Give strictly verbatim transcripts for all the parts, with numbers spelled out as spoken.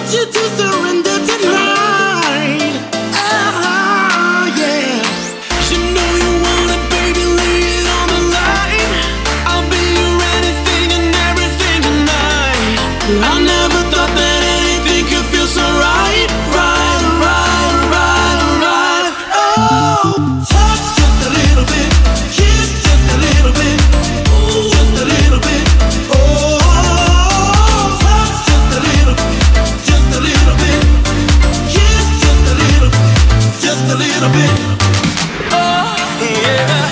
you to surrender tonight. Ah, yeah. You know you want it, baby, lay it on the line. I'll be your anything and everything tonight. I never thought that anything could feel so right, right, right, right, right. Oh, touch just a little bit, kiss just a little bit, ooh, just a little bit. Oh, touch just a little, just a little bit, kiss just a little, just a little bit. Oh, yeah.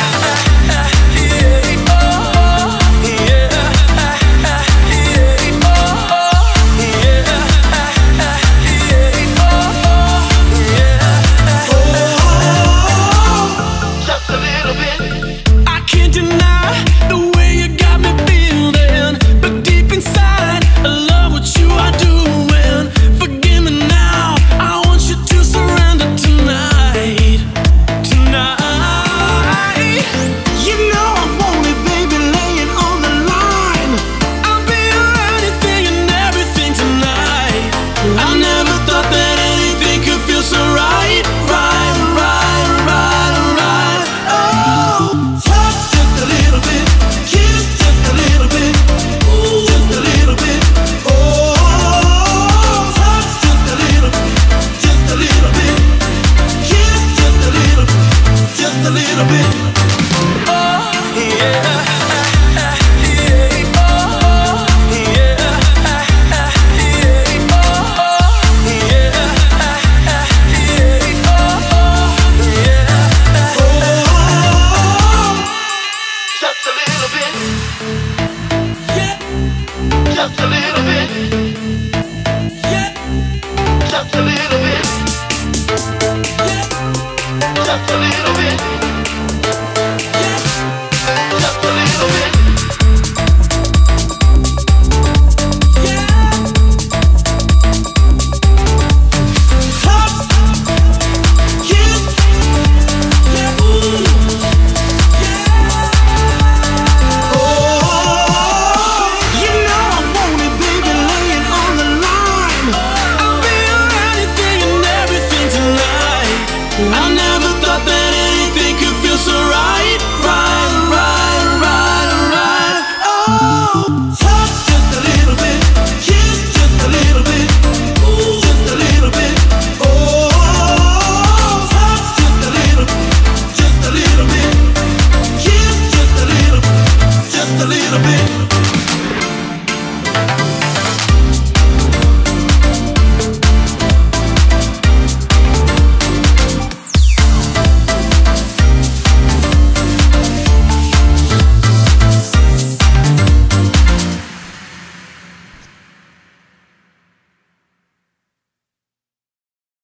Just a little bit.